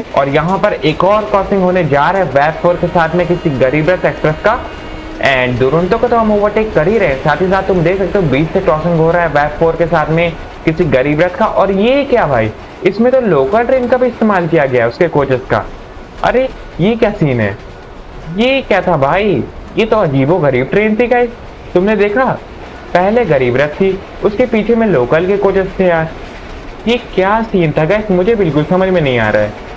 और यहाँ पर एक और क्रॉसिंग होने जा रहा है वेब 4 के साथ में किसी गरीब रथ एक्सप्रेस का। एंड दुरंतो को तो हम ओवरटेक कर ही रहे हैं, साथ ही साथ तुम देख सकते हो बीच से क्रॉसिंग हो रहा है वेब 4 के साथ में किसी गरीब रथ का। और ये क्या भाई, इसमें तो लोकल ट्रेन का भी इस्तेमाल किया गया है उसके कोचेस का। अरे ये क्या सीन है, ये क्या था भाई, ये तो अजीबो गरीब ट्रेन थी गाइस। तुमने देखा, पहले गरीब रथ थी, उसके पीछे में लोकल के कोचेस थे यार। ये क्या सीन था गाइस, मुझे बिल्कुल समझ में नहीं आ रहा है।